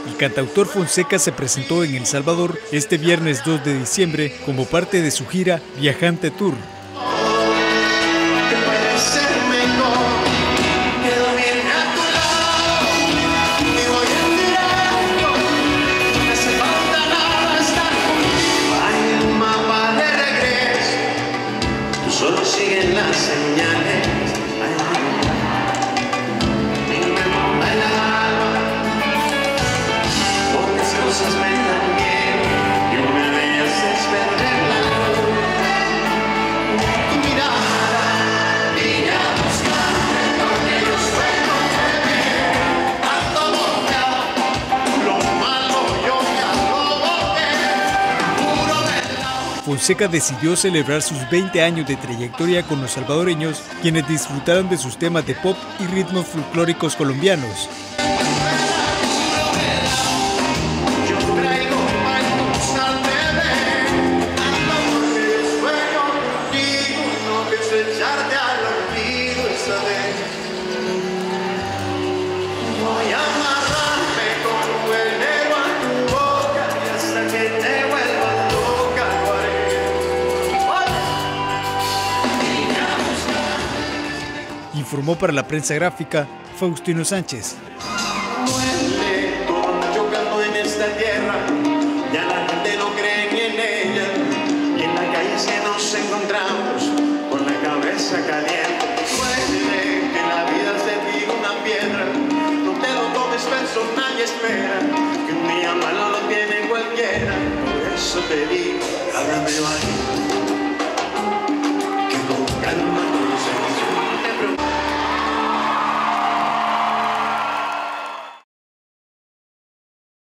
El cantautor Fonseca se presentó en El Salvador este viernes 2 de diciembre como parte de su gira Viajante Tour. Solo siguen las señales. El alma, pocas cosas me dan miedo y una de ellas es perder la luz. Tu mirada, niña, buscarte porque yo sueño de ver a todo lo malo yo ya lo boté, puro del lado. Fonseca decidió celebrar sus 20 años de trayectoria con los salvadoreños, quienes disfrutaron de sus temas de pop y ritmos folclóricos colombianos. Voy a amarrarme con un veneno a tu boca y hasta que te vuelvas loca lo haré. Informó para la prensa gráfica Faustino Sánchez. Muere como chocando en esta tierra, ya la gente no cree ni en ella, y en la calle es que nos encontramos con la cabeza caliente. Puede que la vida se tire una piedra, no te lo tomes personal y espera que un día malo lo tiene cualquiera. Por eso te digo, háblame bajito.